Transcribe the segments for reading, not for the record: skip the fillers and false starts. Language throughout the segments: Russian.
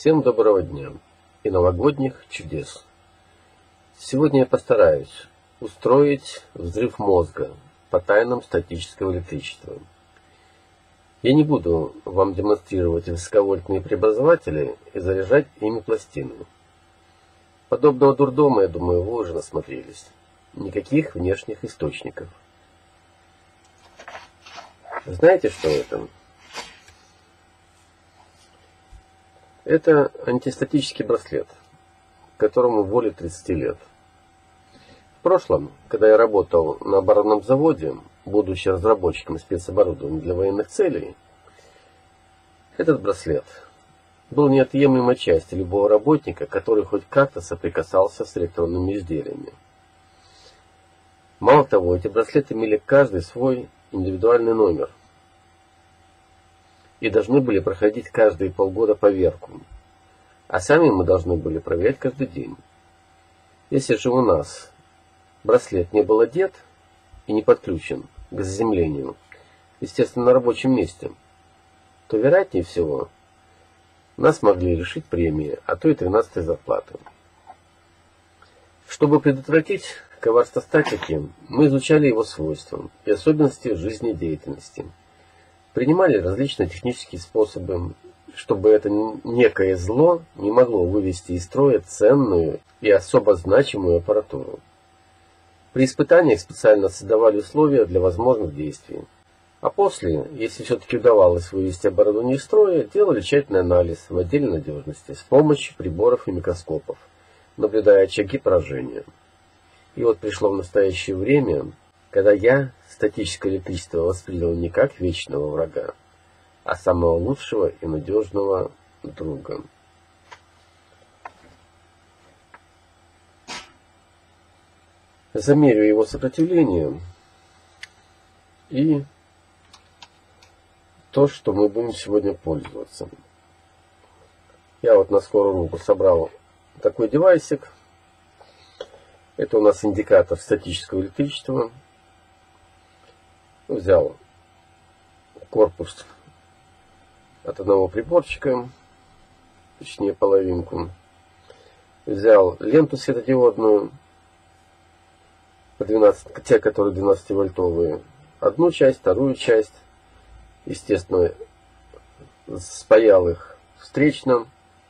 Всем доброго дня и новогодних чудес. Сегодня я постараюсь устроить взрыв мозга по тайнам статического электричества. Я не буду вам демонстрировать высоковольтные преобразователи и заряжать ими пластины. Подобного дурдома, я думаю, вы уже насмотрелись. Никаких внешних источников. Знаете, что это? Это антистатический браслет, которому более 30 лет. В прошлом, когда я работал на оборонном заводе, будучи разработчиком спецоборудования для военных целей, этот браслет был неотъемлемой частью любого работника, который хоть как-то соприкасался с электронными изделиями. Мало того, эти браслеты имели каждый свой индивидуальный номер и должны были проходить каждые полгода проверку, а сами мы должны были проверять каждый день. Если же у нас браслет не был одет и не подключен к заземлению, естественно, на рабочем месте, то, вероятнее всего, нас могли лишить премии, а то и 13-й зарплаты. Чтобы предотвратить коварство статики, мы изучали его свойства и особенности жизнедеятельности. Принимали различные технические способы, чтобы это некое зло не могло вывести из строя ценную и особо значимую аппаратуру. При испытаниях специально создавали условия для возможных действий. А после, если все-таки удавалось вывести оборудование из строя, делали тщательный анализ в отделе надежности с помощью приборов и микроскопов, наблюдая очаги поражения. И вот пришло в настоящее время, когда я статическое электричество воспринял не как вечного врага, а самого лучшего и надежного друга. Замерю его сопротивление и то, что мы будем сегодня пользоваться. Я вот на скорую руку собрал такой девайсик. Это у нас индикатор статического электричества. Взял корпус от одного приборчика, точнее половинку. Взял ленту светодиодную, по 12, те, которые 12-вольтовые. Одну часть, вторую часть. Естественно, спаял их встречно.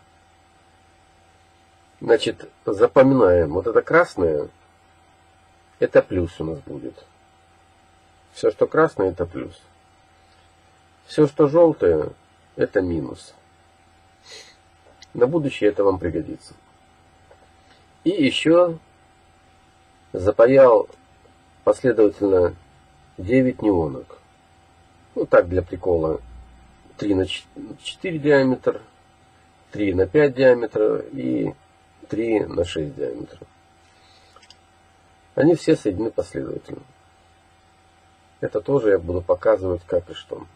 Значит, запоминаем. Вот это красное, это плюс у нас будет. Все, что красное, это плюс. Все, что желтое, это минус. На будущее это вам пригодится. И еще запаял последовательно 9 неонок. Ну так, для прикола. 3 на 4 диаметр, 3 на 5 диаметра и 3 на 6 диаметра. Они все соединены последовательно. Это тоже я буду показывать как и что.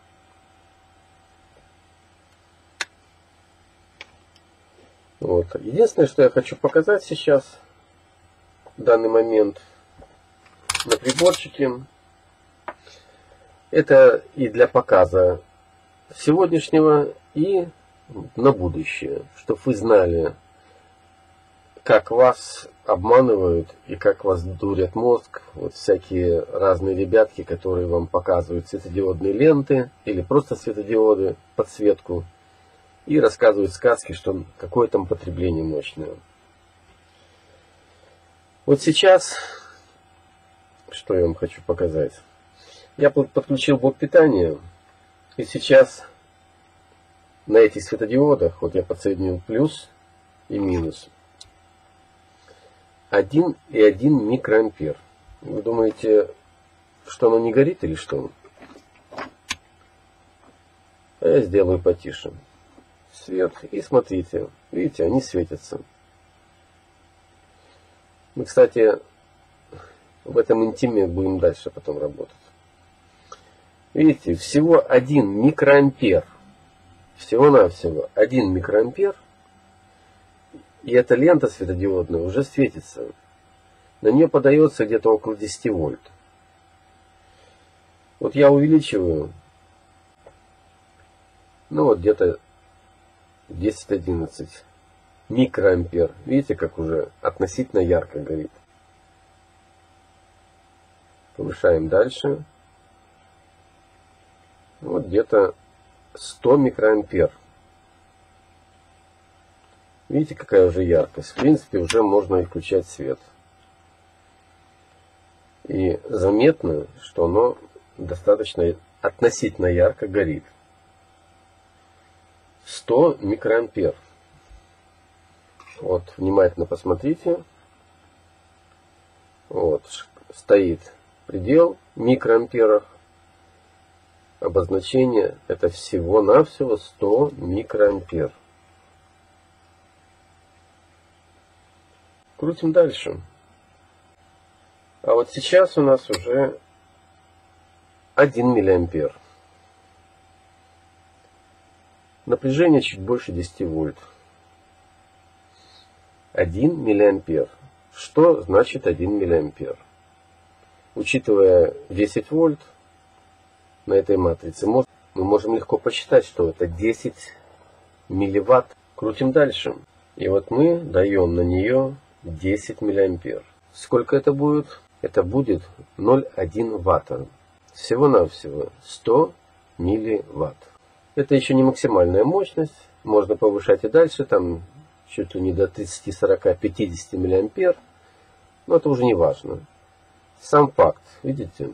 Вот. Единственное, что я хочу показать сейчас, в данный момент, на приборчике, это и для показа сегодняшнего, и на будущее, чтобы вы знали, как вас обманывают и как вас дурят мозг. Вот всякие разные ребятки, которые вам показывают светодиодные ленты или просто светодиоды, подсветку, и рассказывают сказки, что какое там потребление мощное. Вот сейчас, что я вам хочу показать. Я подключил блок питания, и сейчас на этих светодиодах, вот я подсоединил плюс и минус, 1,1 микроампер. Вы думаете, что оно не горит или что? А я сделаю потише свет. И смотрите, видите, они светятся. Мы, кстати, в этом интиме будем дальше потом работать. Видите, всего 1 микроампер. Всего-навсего 1 микроампер. И эта лента светодиодная уже светится. На нее подается где-то около 10 вольт. Вот я увеличиваю. Ну вот где-то 10-11 микроампер. Видите, как уже относительно ярко горит. Повышаем дальше. Вот где-то 100 микроампер. Видите, какая уже яркость. В принципе, уже можно и включать свет. И заметно, что оно достаточно относительно ярко горит. 100 микроампер. Вот, внимательно посмотрите. Вот, стоит предел в микроамперах. Обозначение это всего-навсего 100 микроампер. Крутим дальше. А вот сейчас у нас уже 1 миллиампер. Напряжение чуть больше 10 вольт. 1 миллиампер. Что значит 1 миллиампер? Учитывая 10 вольт на этой матрице, мы можем легко посчитать, что это 10 милливатт. Крутим дальше. И вот мы даем на нее 10 миллиампер. Сколько это будет? Это будет 0,1 ватта. Всего-навсего 100 милливатт. Это еще не максимальная мощность. Можно повышать и дальше. Там чуть ли не до 30, 40, 50 миллиампер. Но это уже не важно. Сам факт. Видите?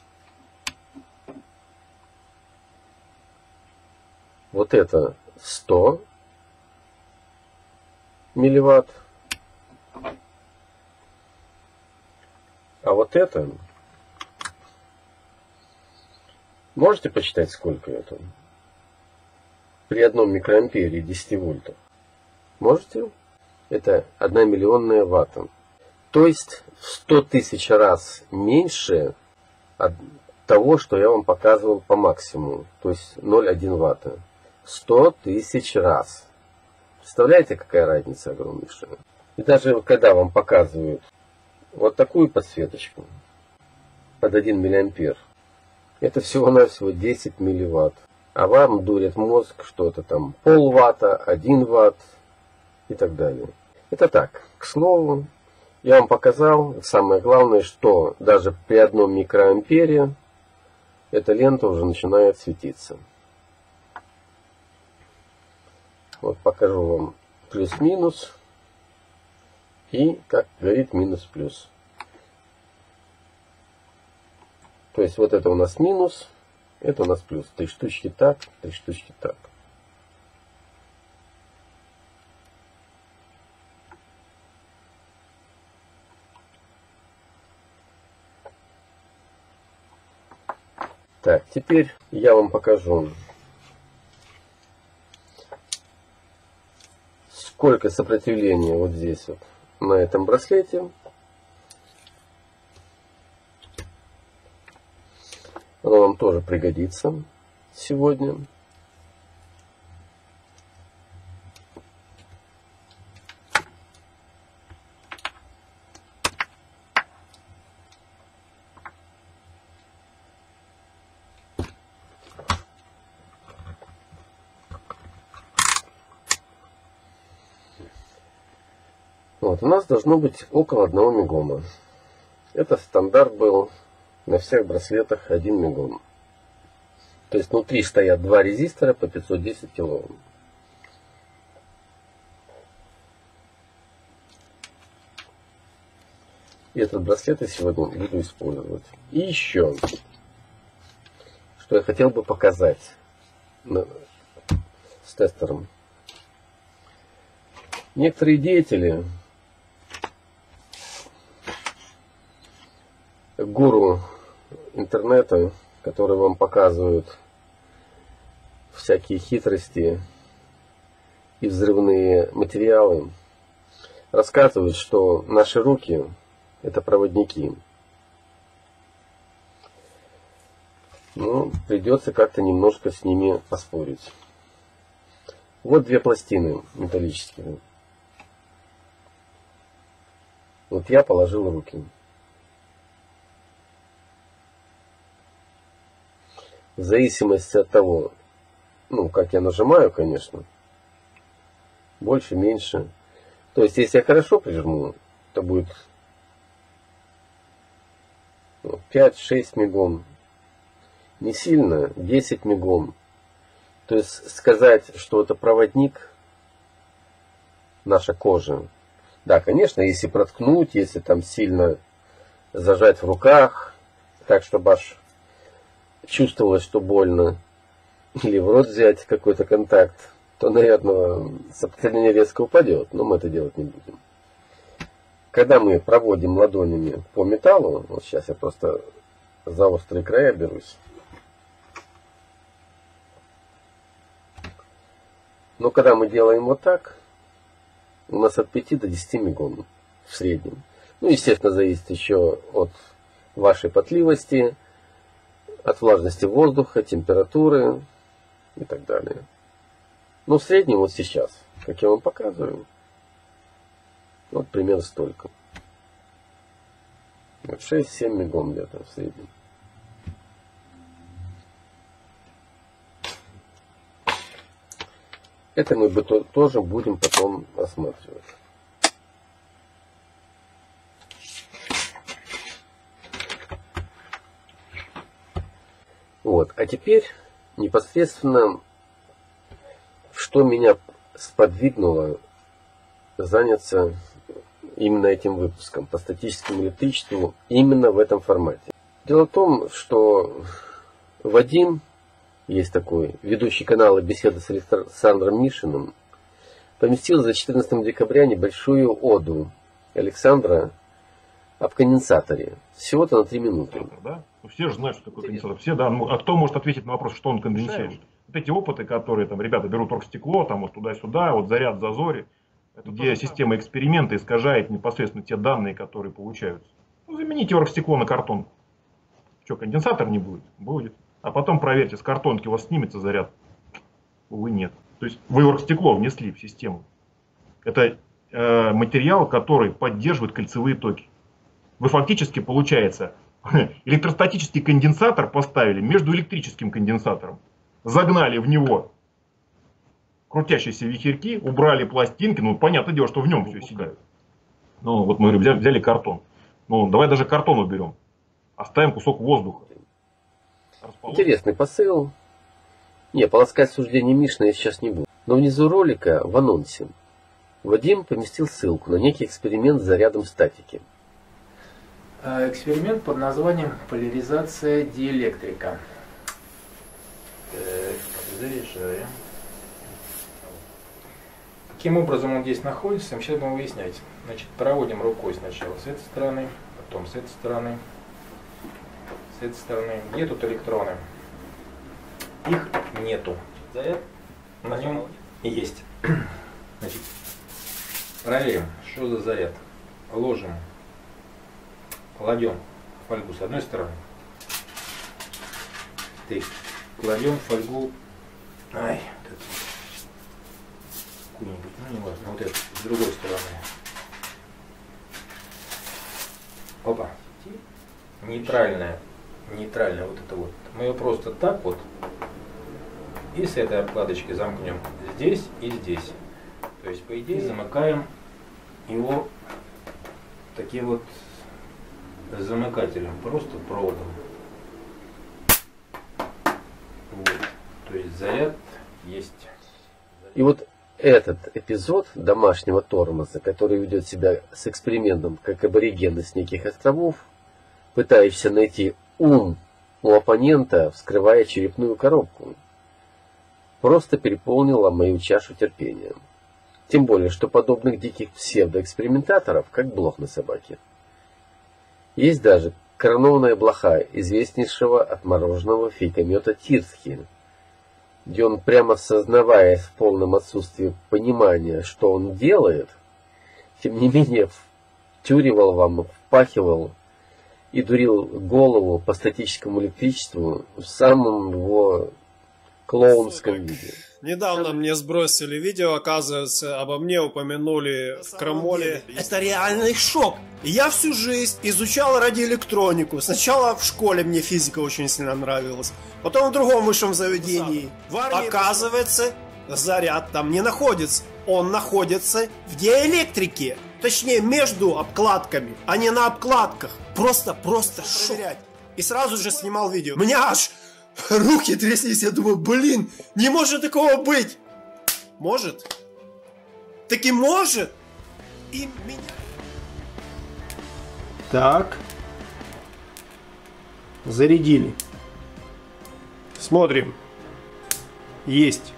Вот это 100 милливатт. А вот это, можете посчитать, сколько это? При 1 микроампере 10 вольтов. Можете? Это 1 миллионная ватта. То есть в 100 тысяч раз меньше от того, что я вам показывал по максимуму. То есть 0,1 ватта. 100 тысяч раз. Представляете, какая разница огромнейшая? И даже когда вам показывают вот такую подсветочку под 1 миллиампер, это всего-навсего 10 милливатт. А вам дурит мозг что-то там полватта, 1 ватт и так далее. Это так, к слову, я вам показал самое главное, что даже при 1 микроампере эта лента уже начинает светиться. Вот покажу вам плюс-минус. И как горит минус-плюс. То есть вот это у нас минус, это у нас плюс. 3 штучки так, 3 штучки так. Так, теперь я вам покажу, сколько сопротивления вот здесь вот на этом браслете. Оно вам тоже пригодится сегодня. Вот, у нас должно быть около 1 мегома. Это стандарт был на всех браслетах 1 мегом. То есть внутри стоят 2 резистора по 510 килоом. И этот браслет я сегодня буду использовать. И еще, что я хотел бы показать с тестером. Некоторые деятели, гуру интернета, которые вам показывают всякие хитрости и взрывные материалы, рассказывают, что наши руки — это проводники. Ну, придется как-то немножко с ними поспорить. Вот 2 пластины металлические. Вот я положил руки. В зависимости от того, как я нажимаю, конечно, больше, меньше. То есть, если я хорошо прижму, то будет 5-6 мегом. Не сильно, 10 мегом. То есть, сказать, что это проводник, наша кожа. Да, конечно, если проткнуть, если там сильно зажать в руках, так, чтобы аж чувствовалось, что больно, или в рот взять какой-то контакт, то, наверное, сопротивление резко упадет, но мы это делать не будем. Когда мы проводим ладонями по металлу, вот сейчас я просто за острые края берусь, но когда мы делаем вот так, у нас от 5 до 10 мегом в среднем. Ну, естественно, зависит еще от вашей потливости, от влажности воздуха, температуры и так далее. Но в среднем вот сейчас, как я вам показываю, вот примерно столько. Вот 6-7 мегом где-то в среднем. Это мы тоже будем потом рассматривать. Вот. А теперь непосредственно, что меня сподвигнуло заняться именно этим выпуском по статическому электричеству именно в этом формате. Дело в том, что Вадим, есть такой ведущий канала «Беседы с Александром Мишиным», поместил за 14 декабря небольшую оду Александра об конденсаторе. Всего-то на 3 минуты. Да? Все же знают, что такое конденсатор. Все, да. Ну, а кто может ответить на вопрос, что он конденсирует? Вот эти опыты, которые там ребята берут оргстекло, там вот туда-сюда, вот заряд в зазоре, где система эксперимента искажает непосредственно те данные, которые получаются. Ну, замените оргстекло на картонку. Что, конденсатор не будет? Будет. А потом проверьте, с картонки у вас снимется заряд. Увы, нет. То есть вы оргстекло внесли в систему. Это материал, который поддерживает кольцевые токи. Вы фактически, получается, электростатический конденсатор поставили между электрическим конденсатором. Загнали в него крутящиеся вихерьки, убрали пластинки. Ну, понятное дело, что в нем все сидит. Ну, вот мы взяли картон. Ну, давай даже картон уберем. Оставим кусок воздуха. Интересный посыл. Не, полоскать суждение Мишина я сейчас не буду. Но внизу ролика, в анонсе, Вадим поместил ссылку на некий эксперимент с зарядом статики. Эксперимент под названием поляризация диэлектрика. Так, заряжаем. Каким образом он здесь находится, мы сейчас будем выяснять. Значит, проводим рукой сначала с этой стороны, потом с этой стороны, с этой стороны. Где тут электроны? Их нету. Заряд на нем есть. Значит, проверим, что за заряд. Ложим. Кладем фольгу с одной стороны. Кладем фольгу. Ай, какую-нибудь, ну не важно, вот эту, с другой стороны. Опа. Нейтральная. Нейтральная вот это вот. Мы ее просто так вот и с этой обкладочки замкнем здесь и здесь. То есть, по идее, замыкаем его таким вот замыкателем, просто проводом. Вот. То есть заряд есть. И вот этот эпизод домашнего тормоза, который ведет себя с экспериментом, как аборигены с неких островов, пытающийся найти ум у оппонента, вскрывая черепную коробку, просто переполнила мою чашу терпения. Тем более, что подобных диких псевдоэкспериментаторов, как блох на собаке. Есть даже коронованная блоха известнейшего отмороженного фейкомета Тирсхи, где он, прямо сознавая в полном отсутствии понимания, что он делает, тем не менее втюривал вам, впахивал и дурил голову по статическому электричеству в самом его клоунском виде. Недавно мне сбросили видео, оказывается, обо мне упомянули в крамоле. Это реальный шок. Я всю жизнь изучал радиоэлектронику. Сначала в школе мне физика очень сильно нравилась. Потом в другом высшем заведении. В армии, оказывается, заряд там не находится. он находится в диэлектрике. Точнее, между обкладками, а не на обкладках. Просто проверять. И сразу же снимал видео. У меня аж руки тряслись. Я думаю, блин, не может такого быть. Может. Таки может. И меня... Так. Зарядили. Смотрим. Есть.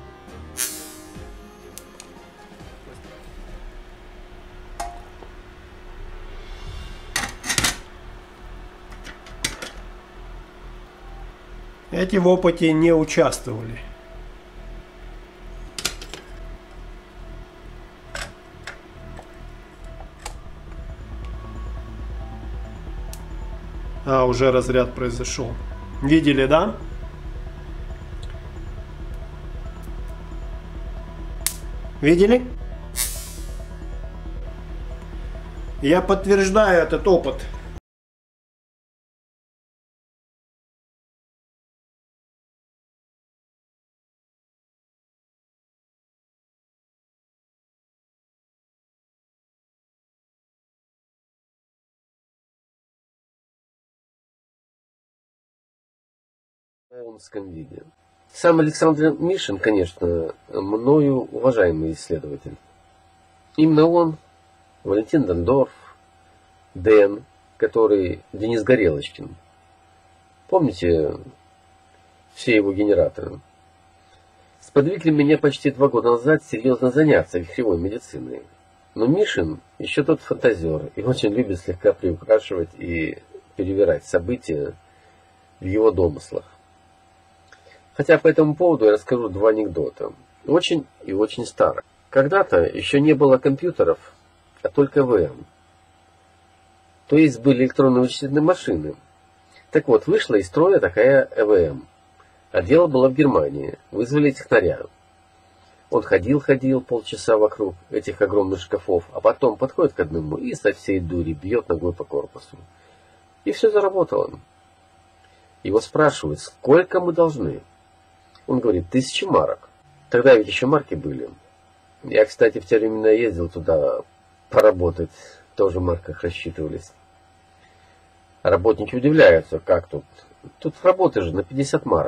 Эти в опыте не участвовали. А, уже разряд произошел. Видели, да? Видели? Я подтверждаю этот опыт. В полном виде. Сам Александр Мишин, конечно, мною уважаемый исследователь. Именно он, Валентин Дондорф, Дэн, Денис Горелочкин. Помните все его генераторы? Сподвигли меня почти 2 года назад серьезно заняться вихревой медициной. Но Мишин еще тот фантазер и очень любит слегка приукрашивать и перевирать события в его домыслах. Хотя по этому поводу я расскажу 2 анекдота. Очень и очень старых. Когда-то еще не было компьютеров, а только ЭВМ. То есть были электронные вычислительные машины. Так вот, вышла из строя такая ЭВМ. А дело было в Германии. Вызвали технаря. Он ходил полчаса вокруг этих огромных шкафов, а потом подходит к одному и со всей дури бьет ногой по корпусу. И все заработало. Его спрашивают, сколько мы должны? Он говорит, 1000 марок. Тогда ведь еще марки были. Я, кстати, в те времена ездил туда поработать. Тоже в марках рассчитывались. Работники удивляются, как тут? Тут работы же на 50 марок.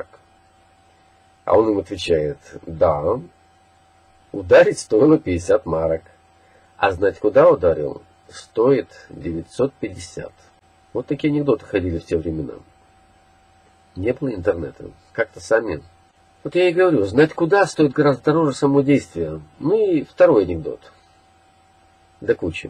А он им отвечает, да, ударить стоило 50 марок. А знать, куда ударил, стоит 950. Вот такие анекдоты ходили в те времена. Не было интернета. Как-то сами... Вот я и говорю, знать куда стоит гораздо дороже само действия. Ну и второй анекдот. Да кучи.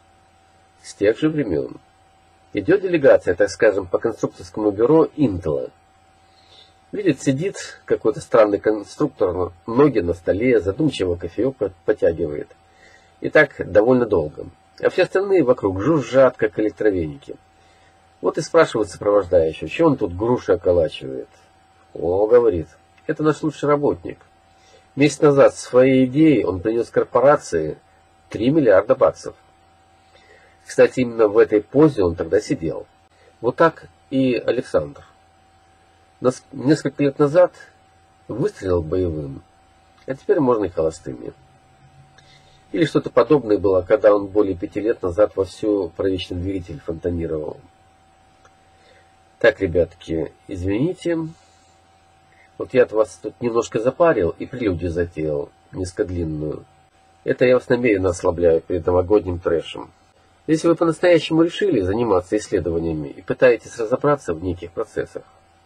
С тех же времен. Идет делегация, так скажем, по конструкторскому бюро Интела. Видит, сидит какой-то странный конструктор, ноги на столе, задумчиво кофеек потягивает. И так довольно долго. А все остальные вокруг жужжат, как электровеники. Вот и спрашивает сопровождающего, что он тут груши околачивает. О, говорит, это наш лучший работник. Месяц назад своей идеей он принес корпорации 3 миллиарда баксов. Кстати, именно в этой позе он тогда сидел. Вот так и Александр. Несколько лет назад выстрелил боевым, а теперь можно и холостыми. Или что-то подобное было, когда он более 5 лет назад вовсю про вечный двигатель фонтанировал. Так, ребятки, извините. Вот я от вас тут немножко запарил и прелюдию затеял, низкодлинную. Это я вас намеренно ослабляю перед новогодним трэшем. Если вы по-настоящему решили заниматься исследованиями и пытаетесь разобраться в неких процессах,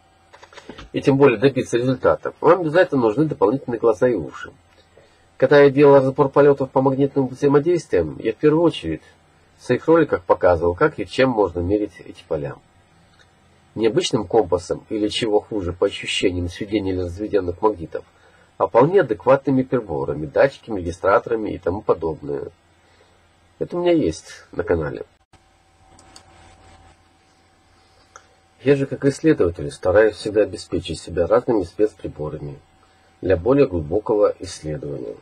и тем более добиться результатов, вам обязательно нужны дополнительные глаза и уши. Когда я делал разбор полетов по магнитным взаимодействиям, я в первую очередь в своих роликах показывал, как и чем можно мерить эти поля. Не обычным компасом или, чего хуже, по ощущениям сведения или разведенных магнитов, а вполне адекватными приборами, датчиками, регистраторами и тому подобное. Это у меня есть на канале. Я же, как исследователь, стараюсь всегда обеспечить себя разными спецприборами для более глубокого исследования.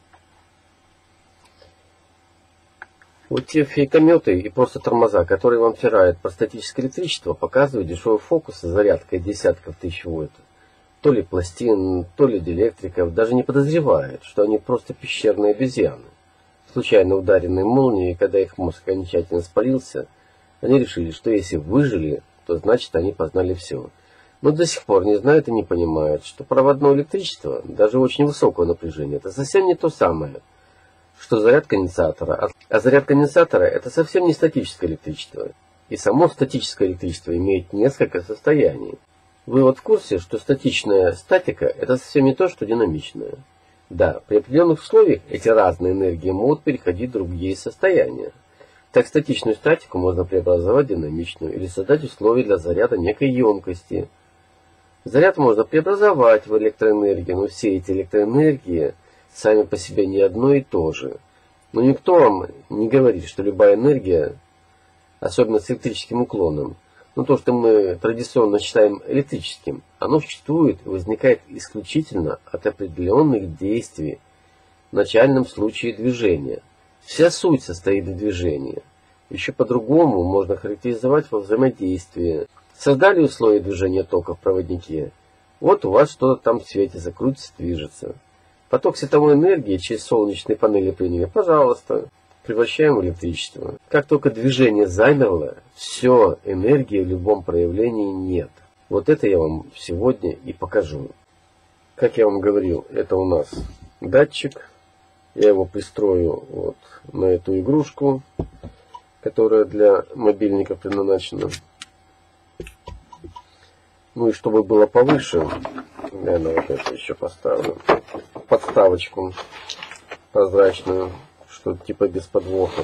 Вот те фейкометы и просто тормоза, которые вам втирают про статическое электричество, показывают дешевые фокусы с зарядкой десятков тысяч вольт. то ли пластин, то ли диэлектриков, даже не подозревают, что они просто пещерные обезьяны. Случайно ударенные молнией, когда их мозг окончательно спалился, они решили, что если выжили, то значит они познали все. Но до сих пор не знают и не понимают, что проводное электричество, даже очень высокого напряжения, это совсем не то самое, что заряд конденсатора. А заряд конденсатора это совсем не статическое электричество. И само статическое электричество имеет несколько состояний. Вы вот в курсе, что статичная статика это совсем не то, что динамичная. Да, при определенных условиях эти разные энергии могут переходить в другие состояния. Так статичную статику можно преобразовать в динамичную или создать условия для заряда некой емкости. Заряд можно преобразовать в электроэнергию, но все эти электроэнергии сами по себе не одно и то же. Но никто вам не говорит, что любая энергия, особенно с электрическим уклоном, но то, что мы традиционно считаем электрическим, оно существует и возникает исключительно от определенных действий в начальном случае движения. Вся суть состоит в движении. Еще по-другому можно характеризовать во взаимодействии. Создали условия движения тока в проводнике. Вот у вас что-то там светится, крутится, движется. Поток световой энергии через солнечные панели приняли, пожалуйста, превращаем в электричество. Как только движение замерло, все, энергии в любом проявлении нет. Вот это я вам сегодня и покажу. Как я вам говорил, это у нас датчик. Я его пристрою вот на эту игрушку, которая для мобильников предназначена. Ну и чтобы было повыше, я на вот это еще поставлю подставочку прозрачную, что типа без подвоха.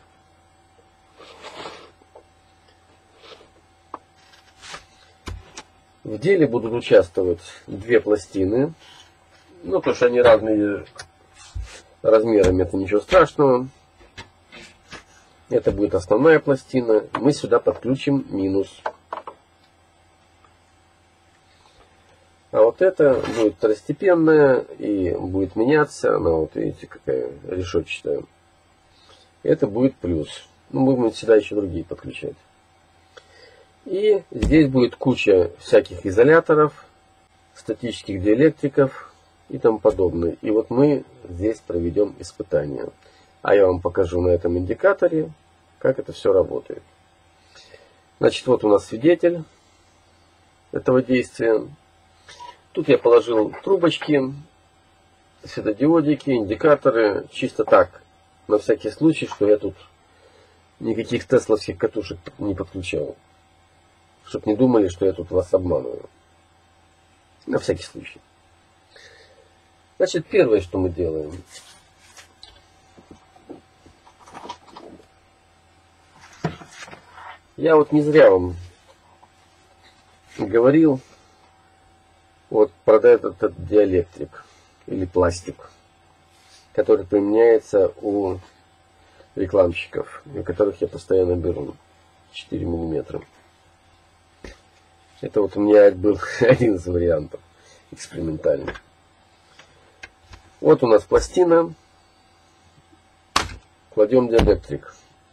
В деле будут участвовать две пластины. Ну, то, что они разные размерами, это ничего страшного. Это будет основная пластина. Мы сюда подключим минус. А вот это будет второстепенная и будет меняться. Она вот видите, какая решетчатая. Это будет плюс. Ну, мы будем сюда еще другие подключать. И здесь будет куча всяких изоляторов, статических диэлектриков и тому подобное. И вот мы здесь проведем испытание. А я вам покажу на этом индикаторе, как это все работает. Значит, вот у нас свидетель этого действия. Тут я положил трубочки, светодиодики, индикаторы. Чисто так, на всякий случай, что я тут никаких тесловских катушек не подключал. Чтоб не думали, что я тут вас обманываю. На всякий случай. Значит, первое, что мы делаем. Я вот не зря вам говорил вот про этот диэлектрик или пластик, который применяется у рекламщиков, у которых я постоянно беру 4 мм. Это вот у меня был один из вариантов экспериментальных. Вот у нас пластина. Кладем диэлектрик.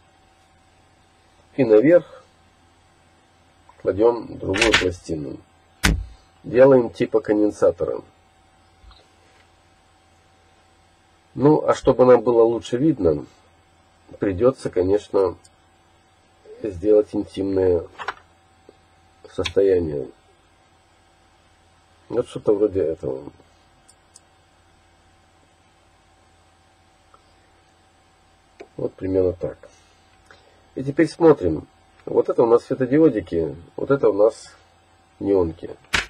И наверх кладем другую пластину. Делаем типа конденсатора. Ну, а чтобы нам было лучше видно, придется, конечно, сделать интимное состояние. Вот что-то вроде этого. Вот примерно так. И теперь смотрим. Вот это у нас светодиодики, вот это у нас неонки.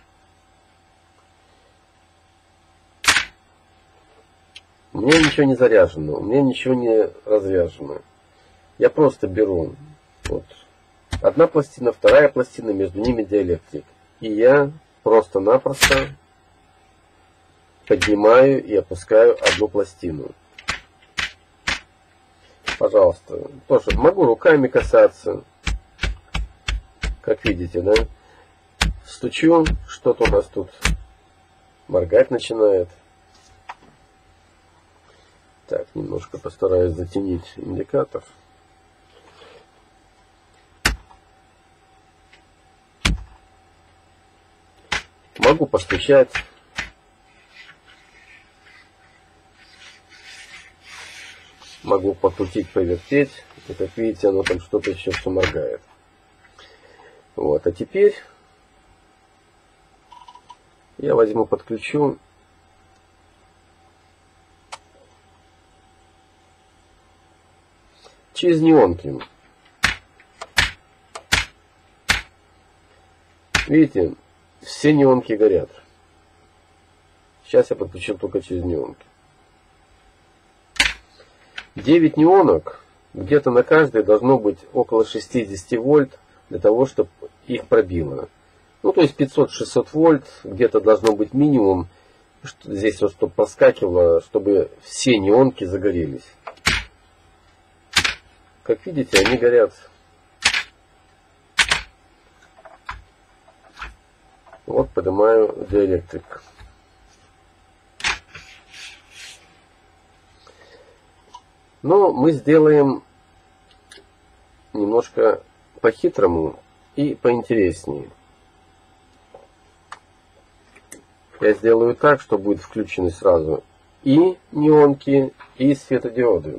У меня ничего не заряжено, у меня ничего не разряжено. Я просто беру вот одна пластина, вторая пластина, между ними диэлектрик. И я просто-напросто поднимаю и опускаю одну пластину. Пожалуйста. Тоже могу руками касаться. Как видите, да? Стучу, что-то у нас тут моргать начинает. Так, немножко постараюсь затенить индикатор. Могу постучать. Могу покрутить, повертеть. И как видите, оно там что-то еще все моргает. Вот, а теперь я возьму, подключу через неонки. Видите, все неонки горят. Сейчас я подключил только через неонки. 9 неонок, где-то на каждой должно быть около 60 вольт, для того, чтобы их пробило. Ну, то есть 500-600 вольт, где-то должно быть минимум, здесь вот, чтобы проскакивало, чтобы все неонки загорелись. Как видите, они горят. Вот поднимаю диэлектрик. Но мы сделаем немножко по-хитрому и поинтереснее. Я сделаю так, что будет включены сразу и неонки, и светодиоды.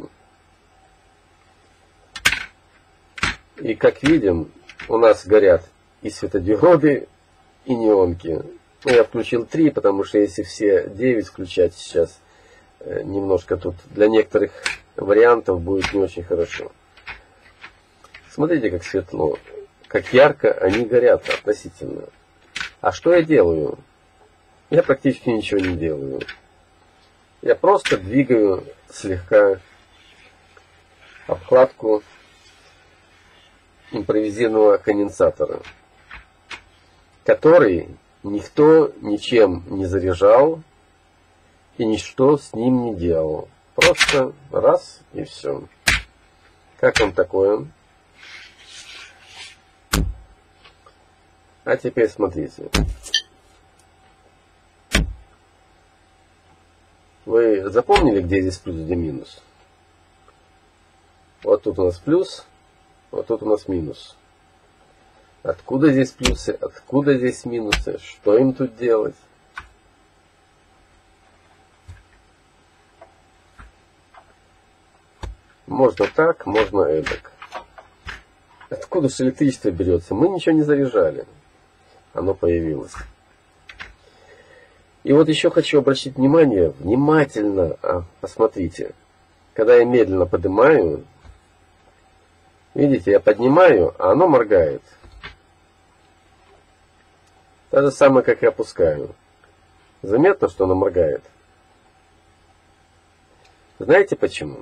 И как видим, у нас горят и светодиоды, и неонки. Ну, я включил 3, потому что если все 9 включать сейчас, немножко тут для некоторых вариантов будет не очень хорошо. Смотрите, как светло, как ярко они горят относительно. А что я делаю? Я практически ничего не делаю. Я просто двигаю слегка обкладку импровизированного конденсатора, который никто ничем не заряжал и ничто с ним не делал. Просто раз и все. Как вам такое? А теперь смотрите. Вы запомнили, где здесь плюс, где минус? Вот тут у нас плюс, вот тут у нас минус. Откуда здесь плюсы, откуда здесь минусы, что им тут делать? Можно так, можно эдак. Откуда же электричество берется? Мы ничего не заряжали. Оно появилось. И вот еще хочу обратить внимание, внимательно посмотрите. Когда я медленно поднимаю, видите, я поднимаю, а оно моргает. То же самое, как и опускаю. Заметно, что оно моргает? Знаете почему?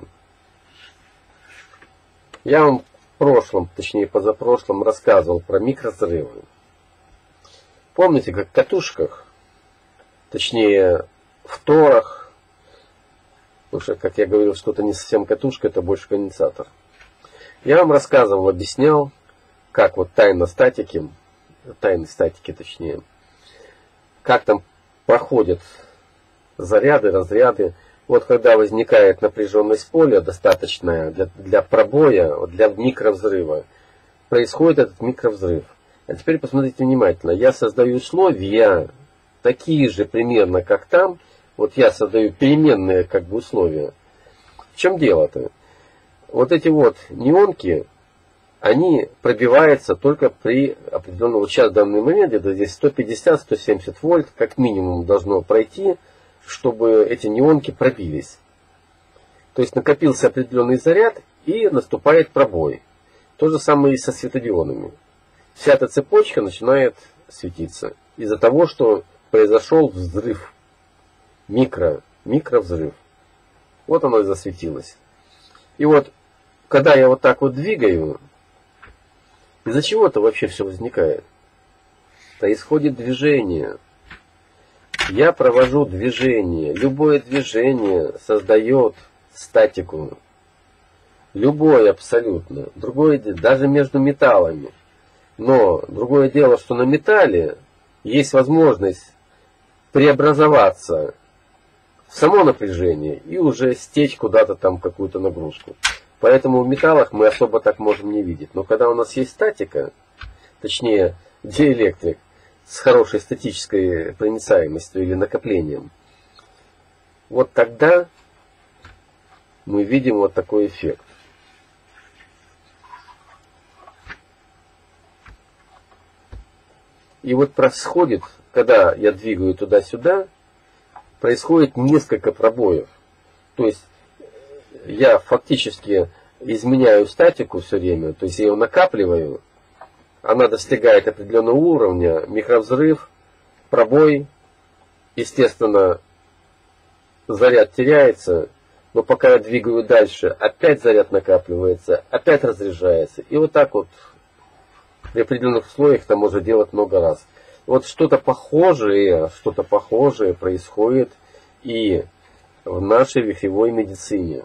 Я вам в прошлом, точнее позапрошлом, рассказывал про микровзрывы. Помните, как в катушках, точнее в торах, потому что, как я говорил, что это не совсем катушка, это больше конденсатор. Я вам рассказывал, объяснял, как вот тайны статики точнее, как там проходят заряды, разряды. Вот когда возникает напряженность поля достаточная для пробоя, для микровзрыва, происходит этот микровзрыв. А теперь посмотрите внимательно. Я создаю условия, такие же примерно, как там. Вот я создаю переменные как бы условия. В чем дело-то? Вот эти вот неонки, они пробиваются только при определенном... Вот сейчас в данный момент, где-то здесь 150-170 вольт, как минимум должно пройти, чтобы эти неонки пробились. То есть накопился определенный заряд и наступает пробой. То же самое и со светодиодами. Вся эта цепочка начинает светиться из-за того, что произошел взрыв. Микровзрыв. Вот оно и засветилось. И вот, когда я вот так вот двигаю, из-за чего это вообще все возникает? Происходит движение. Я провожу движение. Любое движение создает статику. Любое абсолютно. Другое, даже между металлами. Но другое дело, что на металле есть возможность преобразоваться в само напряжение и уже стечь куда-то там какую-то нагрузку. Поэтому в металлах мы особо так можем не видеть. Но когда у нас есть статика, точнее диэлектрик, с хорошей статической проницаемостью или накоплением, вот тогда мы видим вот такой эффект. И вот происходит, когда я двигаю туда-сюда, происходит несколько пробоев. То есть я фактически изменяю статику все время, то есть я ее накапливаю, она достигает определенного уровня, микровзрыв, пробой, естественно, заряд теряется, но пока я двигаю дальше, опять заряд накапливается, опять разряжается. И вот так вот при определенных условиях это можно делать много раз. Вот что-то похожее происходит и в нашей вихревой медицине.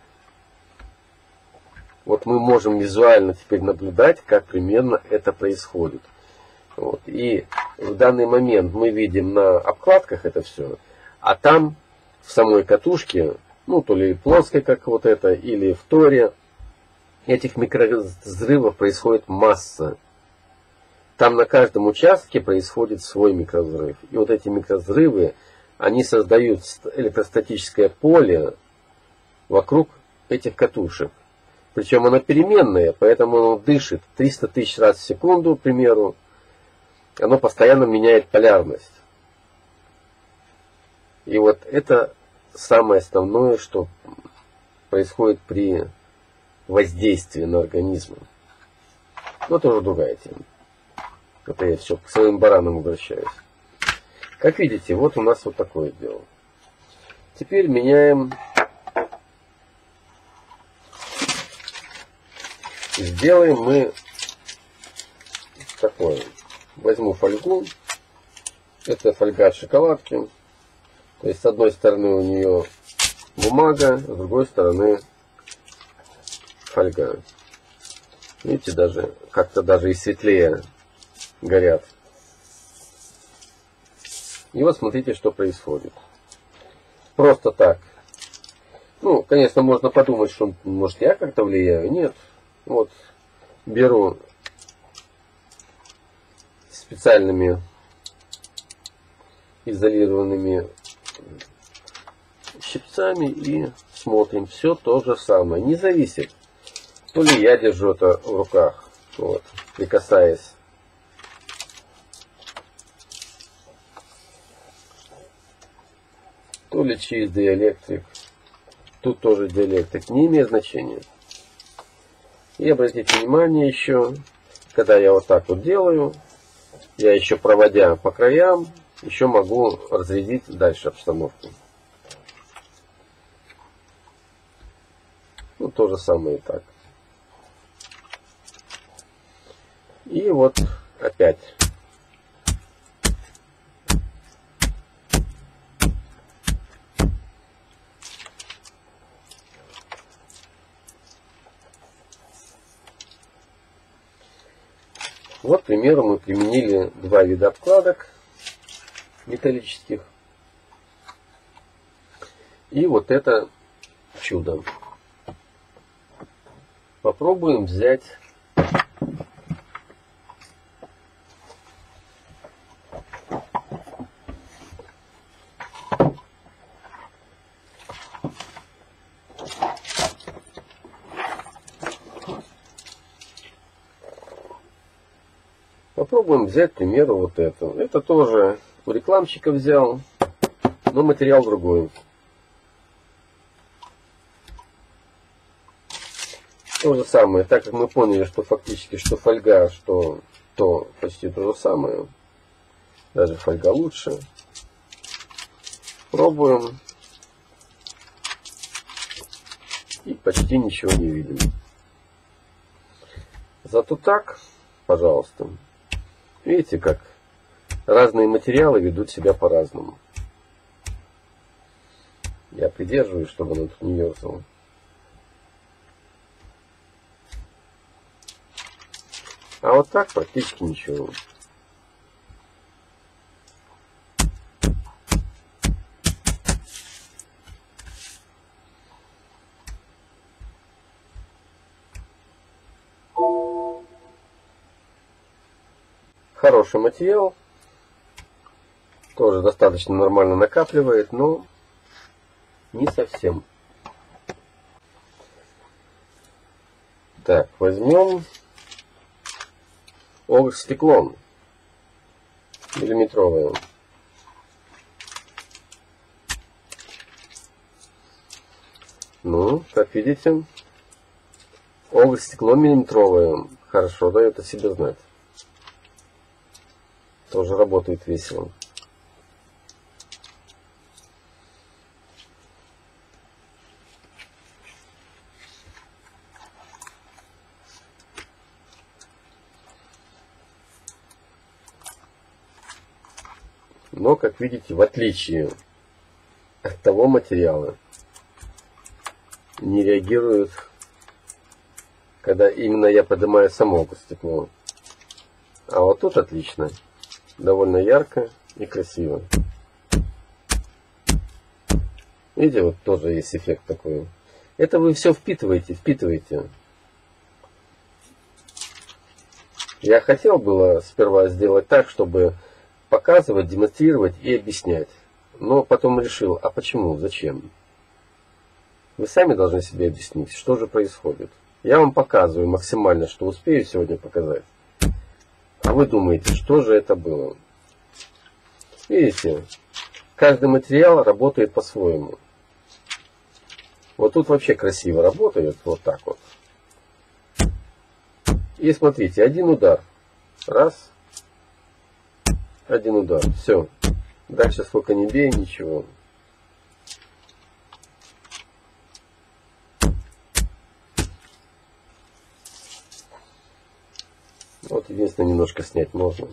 Вот мы можем визуально теперь наблюдать, как примерно это происходит. Вот. И в данный момент мы видим на обкладках это все, а там в самой катушке, ну то ли плоской, как вот это, или в торе, этих микровзрывов происходит масса. Там на каждом участке происходит свой микровзрыв. И вот эти микровзрывы, они создают электростатическое поле вокруг этих катушек. Причем оно переменное, поэтому оно дышит 300 тысяч раз в секунду, к примеру. Оно постоянно меняет полярность. И вот это самое основное, что происходит при воздействии на организм. Но это уже другая тема. Это я все к своим баранам обращаюсь. Как видите, вот у нас вот такое дело. Теперь меняем. Сделаем мы такое. Возьму фольгу. Это фольга от шоколадки. То есть с одной стороны у нее бумага, с другой стороны фольга. Видите, даже как-то даже и светлее горят. И вот смотрите, что происходит. Просто так. Ну, конечно, можно подумать, что может я как-то влияю. Нет. Вот беру специальными изолированными щипцами и смотрим. Все то же самое. Не зависит. То ли я держу это в руках, вот, прикасаясь. То ли через диэлектрик. Тут тоже диэлектрик. Не имеет значения. И обратите внимание еще, когда я вот так вот делаю, я еще проводя по краям, еще могу разрядить дальше обстановку. Ну, то же самое и так. И вот опять. Вот, к примеру, мы применили два вида обкладок металлических. И вот это чудо. Попробуем взять к примеру, вот это. Это тоже у рекламщика взял, но материал другой. То же самое, так как мы поняли, что фактически, что фольга, что то почти то же самое. Даже фольга лучше. Пробуем. И почти ничего не видим. Зато так, пожалуйста. Видите, как разные материалы ведут себя по-разному. Я придерживаюсь, чтобы оно тут не ерзало. А вот так практически ничего. Хороший материал, Тоже достаточно нормально накапливает, но не совсем. Так, возьмем оргстекло миллиметровое. Ну, как видите, оргстекло миллиметровое хорошо дает о себе знать. Тоже работает весело. Но, как видите, в отличие от того материала, не реагирует, когда именно я поднимаю само стекло. А вот тут отлично. Довольно ярко и красиво. Видите, вот тоже есть эффект такой. Это вы все впитываете. Я хотел было сперва сделать так, чтобы показывать, демонстрировать и объяснять. Но потом решил, а почему, зачем? Вы сами должны себе объяснить, что же происходит. Я вам показываю максимально, что успею сегодня показать. А вы думаете, что же это было? Видите, каждый материал работает по-своему. Вот тут вообще красиво работает, вот так вот. И смотрите, один удар. Раз. Один удар. Все. Дальше сколько ни бей, ничего. Вот единственное, немножко снять можно.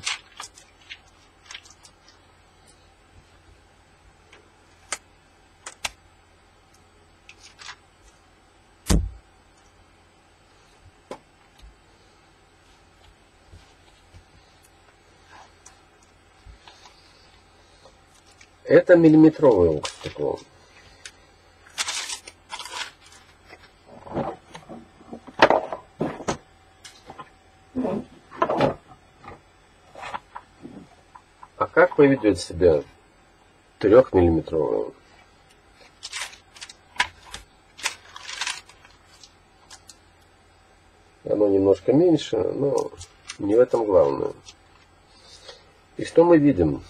Это миллиметровое оргстекло. А как поведет себя 3-миллиметровое? Оно немножко меньше, но не в этом главное. И что мы видим?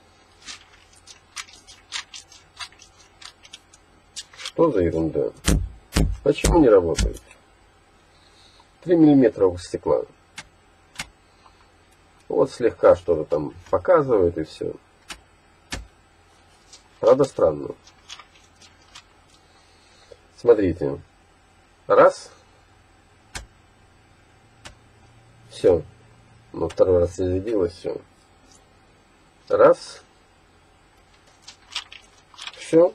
Что за ерунда? Почему не работает? 3 миллиметра стекла. Вот слегка что-то там показывает и все. Правда странно. Смотрите. Раз. Все. Ну, второй раз зарядилось, все. Раз. Все.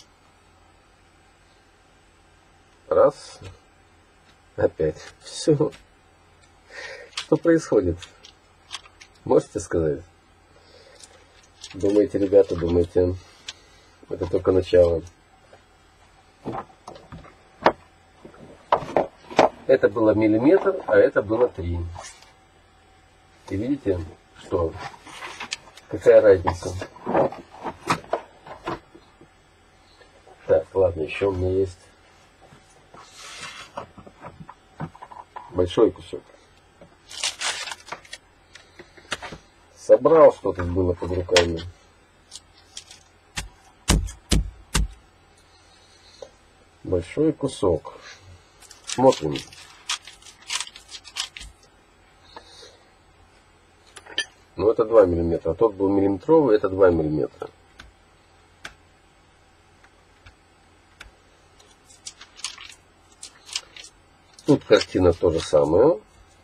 Раз. Опять. Все. Что происходит? Можете сказать? Думаете, ребята, думаете, это только начало. Это было миллиметр, а это было 3. И видите, что? Какая разница? Так, ладно, еще у меня есть большой кусок. Собрал, что тут было под руками. Большой кусок. Смотрим. Ну, это 2 миллиметра. Тот был миллиметровый, это 2 миллиметра. Тут картина то же самое.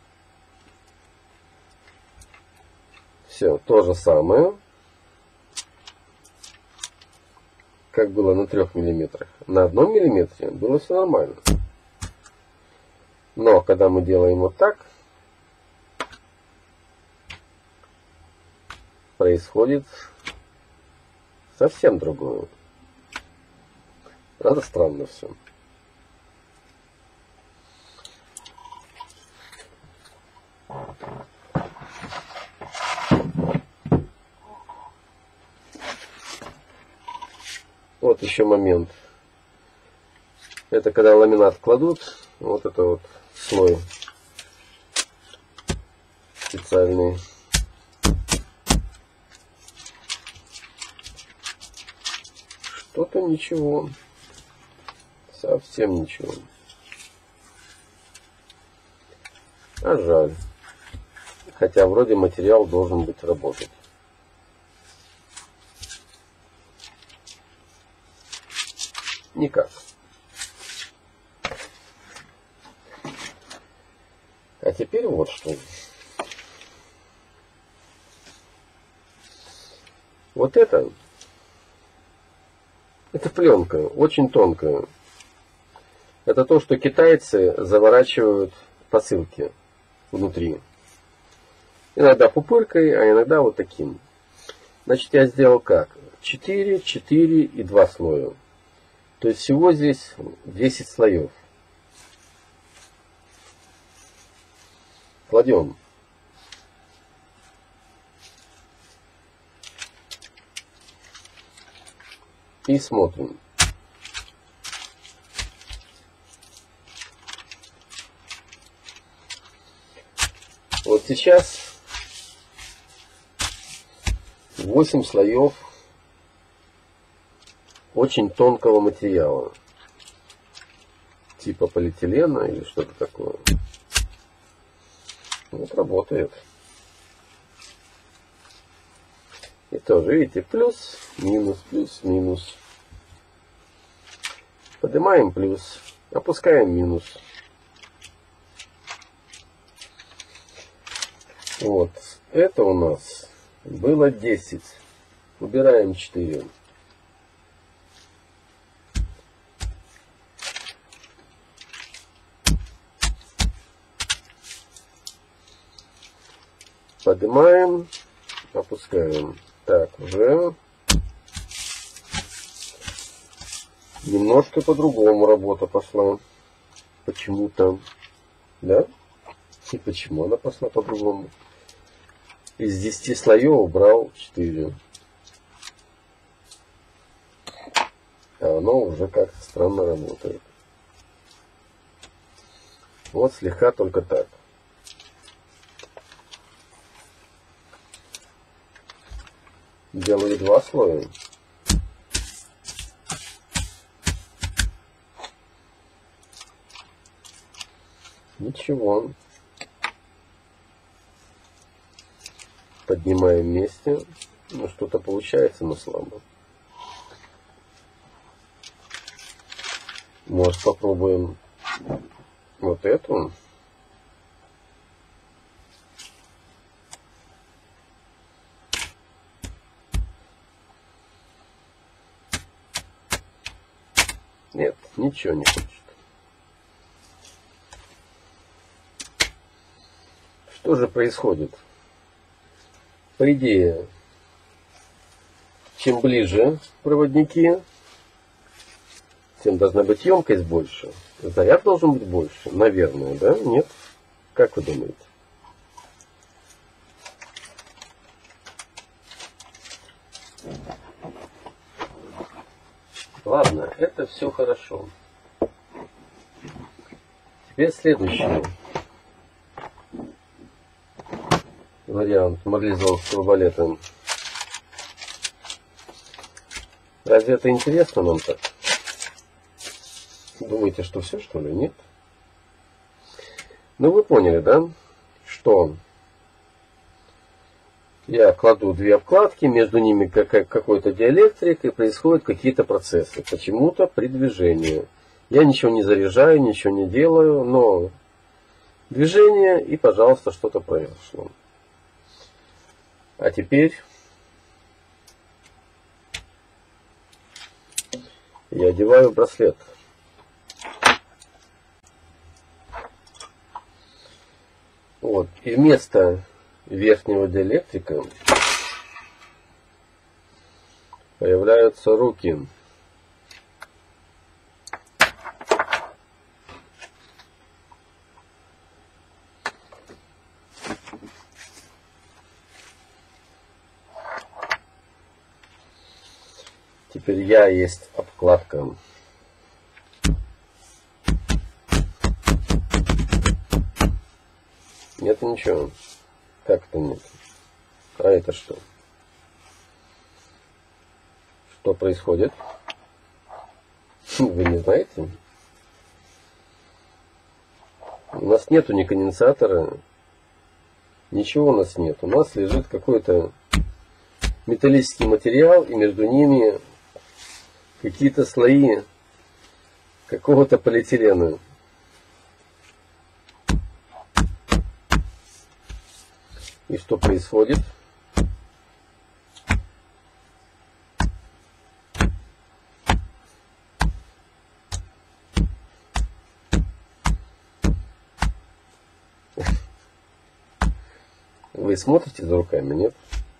Все, то же самое. Как было на 3 миллиметрах. На 1 миллиметре было все нормально. Но когда мы делаем вот так, происходит совсем другое. Правда, странно все. вот еще момент. Это когда ламинат кладут, вот это вот слой специальный. Что-то ничего. Совсем ничего. А жаль. Хотя вроде материал должен быть работать. Никак. А теперь вот что. Вот это пленка, очень тонкая. Это то, что китайцы заворачивают посылки внутри. Иногда пупыркой, а иногда вот таким. Значит, я сделал как? 4, 4 и 2 слоя. То есть всего здесь 10 слоев. Кладем. И смотрим. Вот сейчас 8 слоев очень тонкого материала. Типа полиэтилена или что-то такое. Вот работает. И тоже, видите, плюс, минус, плюс, минус. Поднимаем плюс, опускаем минус. Вот, это у нас было 10. Убираем 4. Поднимаем, опускаем. Так, уже немножко по-другому работа пошла. Почему-то. Да? И почему она пошла по-другому? Из 10 слоев убрал 4. А оно уже как-то странно работает. Вот слегка только так. Делаю 2 слоя. Ничего. Поднимаем вместе. Ну, что-то получается, но слабо. Может, попробуем вот эту. Нет, ничего не хочет. Что же происходит? По идее, чем ближе проводники, тем должна быть емкость больше. Заряд должен быть больше. Наверное, да? Нет? Как вы думаете? Ладно, это все хорошо. Теперь следующий вариант марлезонского балета. Разве это интересно нам так? Думаете, что все, что ли? Нет? Ну, вы поняли, да? Что я кладу 2 обкладки, между ними какой-то диэлектрик, и происходят какие-то процессы. Почему-то при движении. Я ничего не заряжаю, ничего не делаю, но движение, и, пожалуйста, что-то произошло. А теперь я одеваю браслет. Вот. И вместо верхнего диэлектрика появляются руки. Теперь я есть вкладка. Нет ничего. Как это нет? А это что? Что происходит? Вы не знаете? У нас нету ни конденсатора, ничего у нас нет. У нас лежит какой-то металлический материал, и между ними какие-то слои какого-то полиэтилена. И что происходит? Вы смотрите за руками, нет?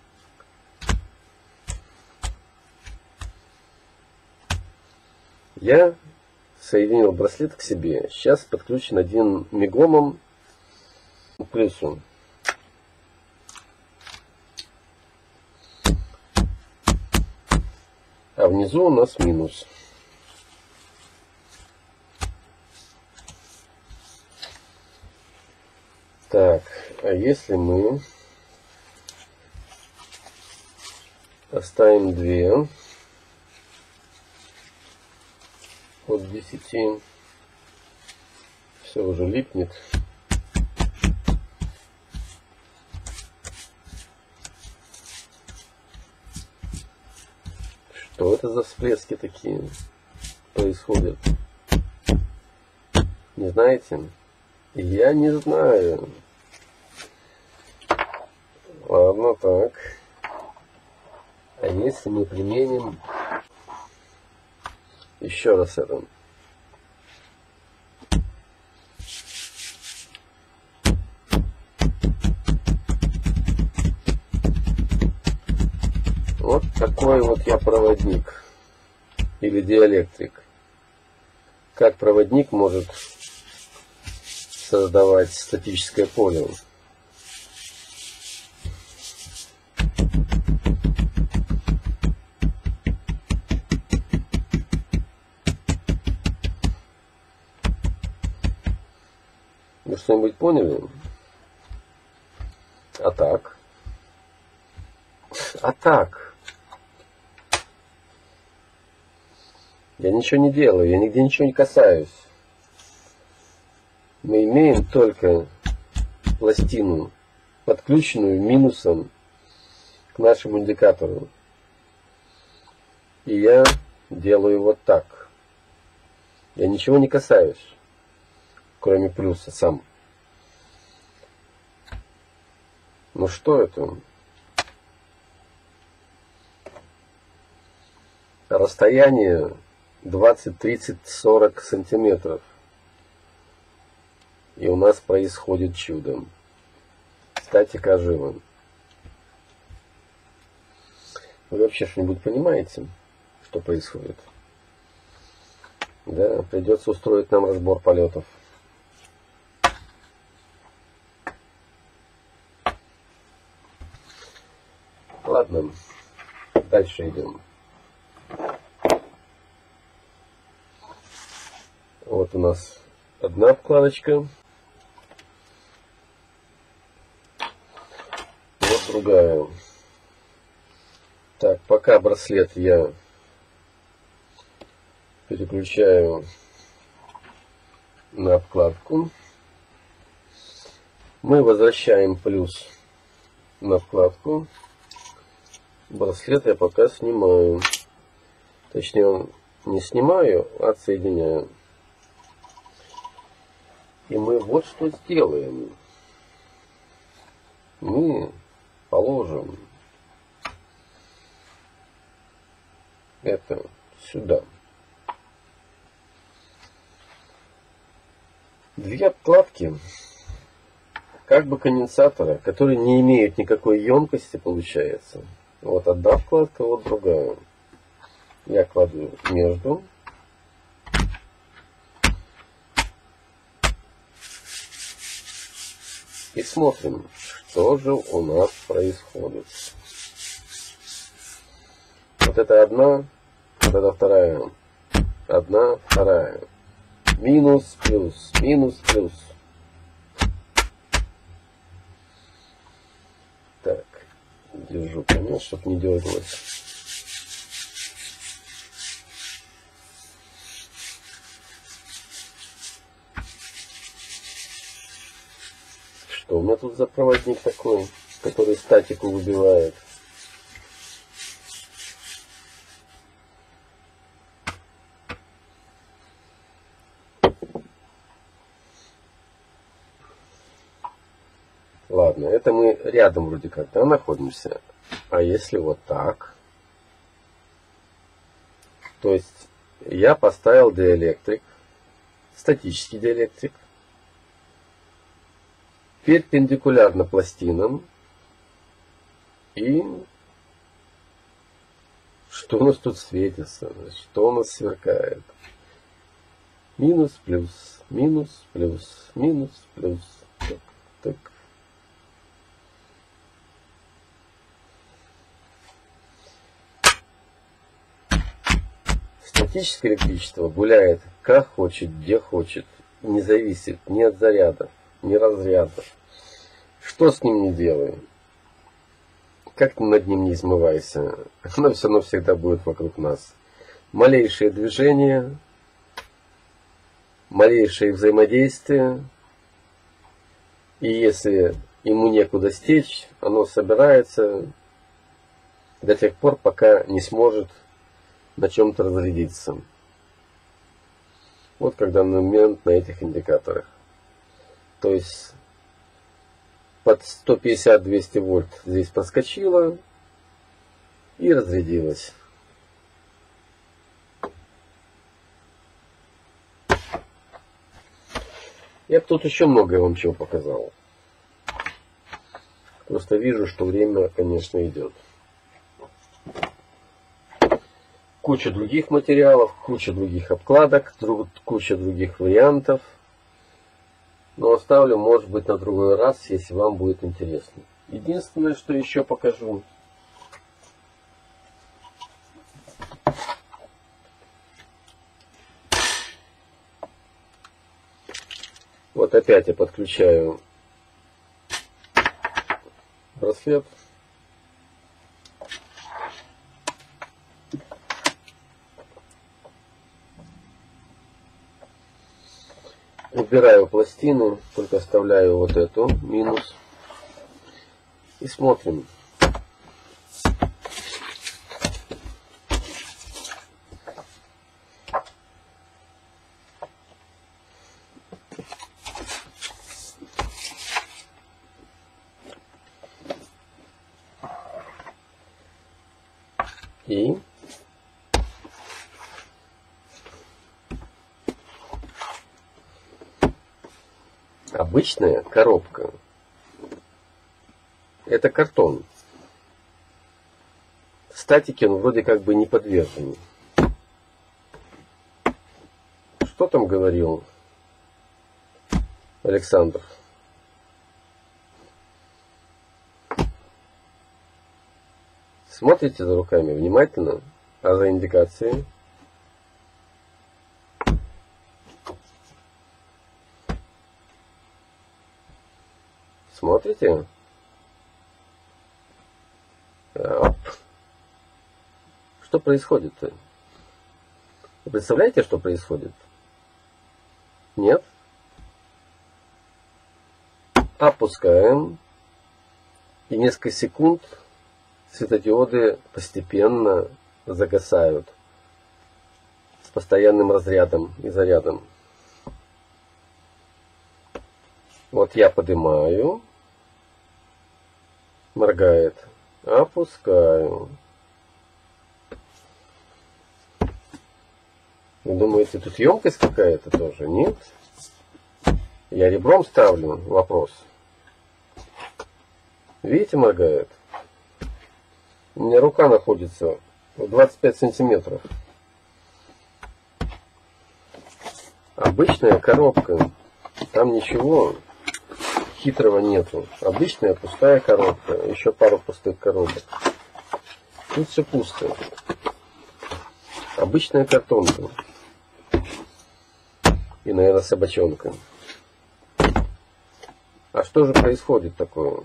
Я соединил браслет к себе. Сейчас подключен один мегомом к плюсу. А внизу у нас минус. Так, а если мы оставим 2 от 10, все уже липнет. Что это за всплески такие происходят? Не знаете? Я не знаю. Ладно, так. А если мы применим еще раз это? Вот такой вот я проводник или диэлектрик. Как проводник может создавать статическое поле? Вы что-нибудь поняли? А так? А так? Я ничего не делаю, я нигде ничего не касаюсь. Мы имеем только пластину, подключенную минусом к нашему индикатору. И я делаю вот так. Я ничего не касаюсь, кроме плюса сам. Ну что это? Расстояние 20, 30, 40 сантиметров. И у нас происходит чудо. Статика ожива. Вы вообще что-нибудь понимаете, что происходит? Да, придется устроить нам разбор полетов. Ладно, дальше идем. Вот у нас одна вкладочка. Вот другая. Так, пока браслет я переключаю на вкладку. Мы возвращаем плюс на вкладку. Браслет я пока снимаю. Точнее, не снимаю, а отсоединяю. И мы вот что сделаем. Мы положим это сюда. Две вкладки, как бы конденсатора, которые не имеют никакой емкости, получается. Вот одна вкладка, вот другая. Я кладу между. И смотрим, что же у нас происходит. Вот это одна, вот это вторая. одна вторая. Минус, плюс, минус, плюс. Так, держу конец, чтобы не дергалось. Что у меня тут за проводник такой, который статику выбивает? Ладно, это мы рядом вроде как, да, находимся. А если вот так? То есть я поставил диэлектрик, статический диэлектрик, перпендикулярно пластинам. И что у нас тут светится? Что у нас сверкает? Минус, плюс, минус, плюс, минус, плюс. Так, так. Статическое электричество гуляет как хочет, где хочет, не зависит ни от заряда, ни разряда. Что с ним не делаем? Как ты над ним не измывайся, оно все равно всегда будет вокруг нас. Малейшее движение, малейшее взаимодействие, и если ему некуда стечь, оно собирается до тех пор, пока не сможет на чем-то разрядиться. Вот как данный момент на этих индикаторах. То есть под 150-200 вольт здесь проскочила и разрядилась. Я бы тут еще многое вам чего показал. Просто вижу, что время, конечно, идет. Куча других материалов, куча других обкладок, куча других вариантов. Но оставлю, может быть, на другой раз, если вам будет интересно. Единственное, что еще покажу. Вот опять я подключаю браслет. Убираю пластину, только оставляю вот эту, минус. И смотрим. И обычная коробка. Это картон. Статике он вроде как бы не подвержен. Что там говорил Александр? Смотрите за руками внимательно, а за индикацией? Смотрите? Что происходит-то? Вы представляете, что происходит? Нет? Опускаем. И несколько секунд светодиоды постепенно загасают с постоянным разрядом и зарядом. Вот я поднимаю, моргает, опускаю. Вы думаете, тут емкость какая-то тоже? Нет? Я ребром ставлю вопрос. Видите, моргает? У меня рука находится в 25 сантиметров. Обычная коробка. Там ничего хитрого нету. Обычная пустая коробка. Еще пару пустых коробок. Тут все пусто. Обычная картонка. И, наверное, собачонка. А что же происходит такое?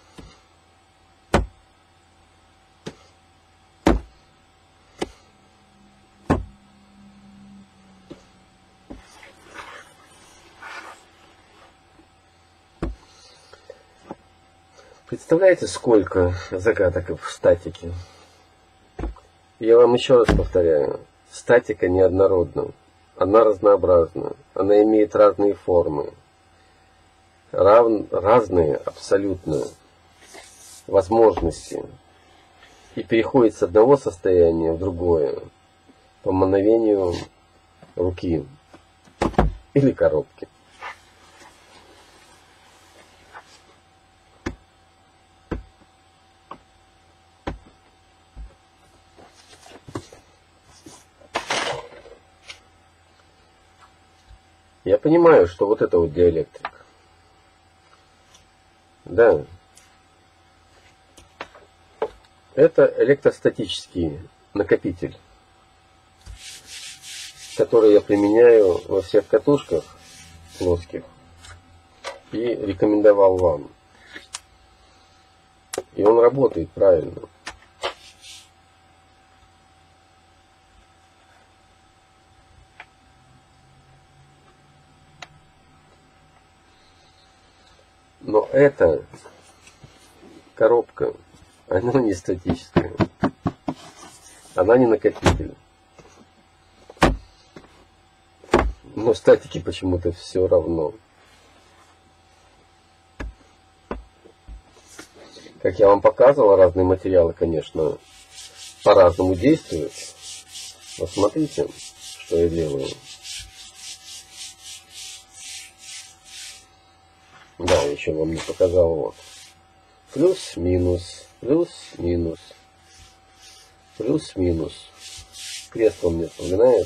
Представляете, сколько загадок в статике? Я вам еще раз повторяю. Статика неоднородна. Она разнообразна. Она имеет разные формы. Разные абсолютно возможности. И переходит с одного состояния в другое. По мановению руки. Или коробки. Я понимаю, что вот это вот диэлектрик. Да. Это электростатический накопитель, который я применяю во всех катушках плоских и рекомендовал вам. И он работает правильно. Но эта коробка, она не статическая. Она не накопитель. Но статике почему-то все равно. Как я вам показывал, разные материалы, конечно, по-разному действуют. Вот смотрите, что я делаю. Да, еще вам не показал. Вот. Плюс-минус, плюс-минус, плюс-минус. Крест он мне вспоминает.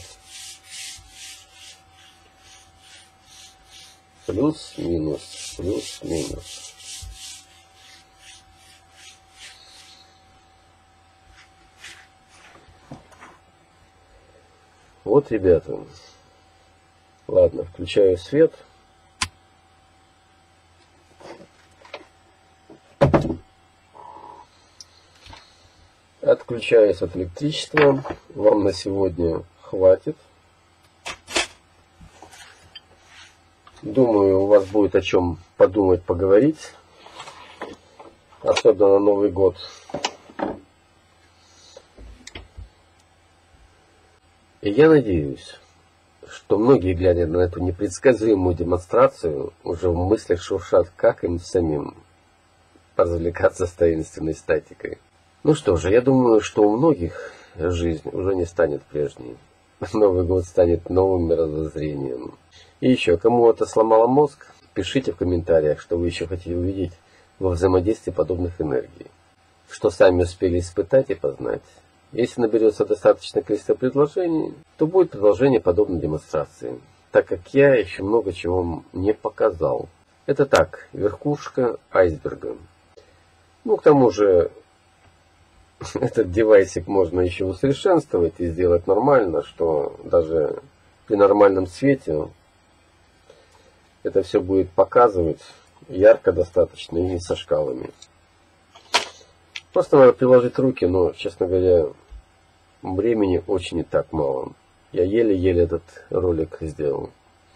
Плюс-минус, плюс-минус. Вот, ребята. Ладно, включаю свет. Отключаюсь от электричества. Вам на сегодня хватит. Думаю, у вас будет о чем подумать, поговорить. Особенно на Новый год. И я надеюсь, что многие, глядя на эту непредсказуемую демонстрацию, уже в мыслях шуршат, как им самим развлекаться с таинственной статикой. Ну что же, я думаю, что у многих жизнь уже не станет прежней. Новый год станет новым мировоззрением. И еще, кому это сломало мозг, пишите в комментариях, что вы еще хотите увидеть во взаимодействии подобных энергий. Что сами успели испытать и познать. Если наберется достаточное количество предложений, то будет продолжение подобной демонстрации, так как я еще много чего не показал. Это так, верхушка айсберга. Ну, к тому же, этот девайсик можно еще усовершенствовать и сделать нормально, что даже при нормальном свете это все будет показывать ярко достаточно и со шкалами. Просто надо приложить руки, но, честно говоря, времени очень и так мало. Я еле-еле этот ролик сделал.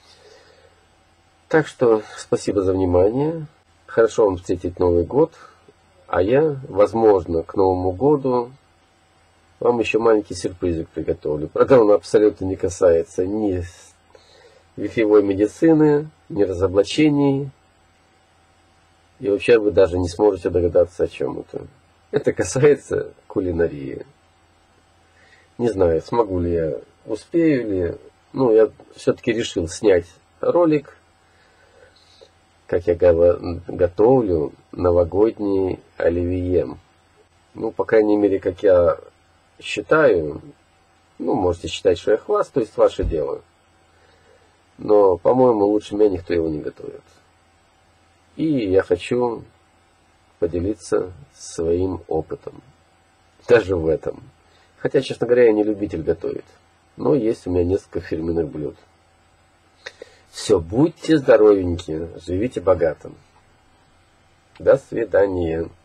Так что спасибо за внимание. Хорошо вам встретить Новый год. А я, возможно, к Новому году вам еще маленький сюрпризик приготовлю. Правда, он абсолютно не касается ни вихревой медицины, ни разоблачений. И вообще вы даже не сможете догадаться, о чем это. Это касается кулинарии. Не знаю, смогу ли я, успею ли. Ну, я все-таки решил снять ролик, как я готовлю новогодний оливье. Ну, по крайней мере, как я считаю, ну, можете считать, что я хвастаюсь, ваше дело. Но, по-моему, лучше меня никто его не готовит. И я хочу поделиться своим опытом. Даже в этом. Хотя, честно говоря, я не любитель готовить. Но есть у меня несколько фирменных блюд. Все, будьте здоровенькие, живите богато. До свидания.